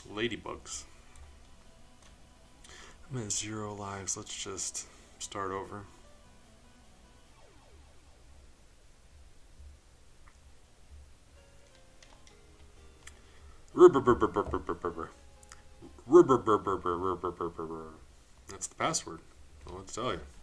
ladybugs. I'm at 0 lives. Let's just start over. Rbrebrbrbrberrrbebrb. That's the password. I don't know what to tell you.